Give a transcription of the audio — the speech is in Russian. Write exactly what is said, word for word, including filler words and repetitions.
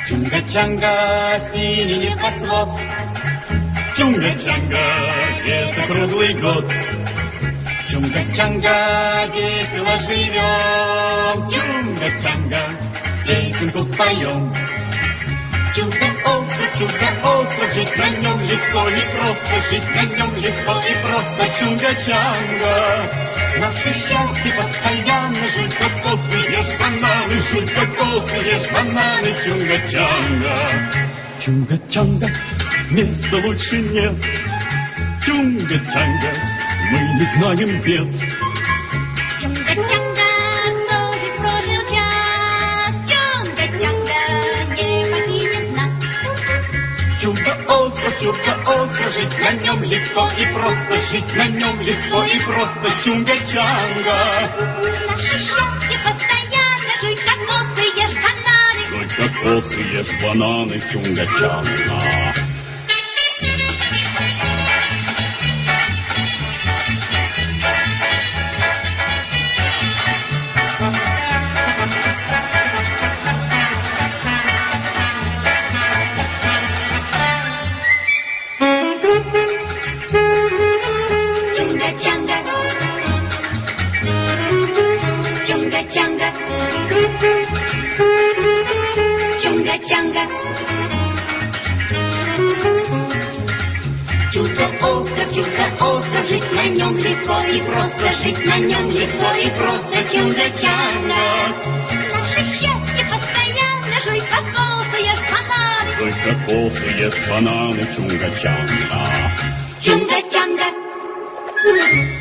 Чунга-чанга, синий небосвод, Чунга-чанга, это круглый год. Чунга-чанга, весело живем, Чунга-чанга, песенку поем. Чудо-остров, чудо-остров, жить на нем легко и просто, жить на нем легко и просто, Чунга-чанга. Наше счастье постоянно, жуть кокосы, ешь бананы, жуть кокосы, ешь бананы, Чунга-чанга. Чунга-чанга, места лучше нет, Чунга-чанга, мы не знаем бед. Чунга-чанга, долгий прожил час, Чунга-чанга, не покинет нас. Чудо-остров, чудо-остров, жить на нем легко и просто, жить на нем легко и просто, Чунга-чанга. Наше счастье постоянно, жуй кокосы, ешь бананы. Жуть кокосы, ешь бананы, Чунга-чанга. Чунга-чанга, Чунга-чанга, Чунга-чанга. Чудо-остров, чудо-остров, жить на нем легко и просто, жить на нем легко и просто, Чунга-чанга. Наше счастье постоянно, жуй кокосы, ешь бананы. Жуть кокосы, ешь бананы, Чунга-чанга. Чунга-чанга.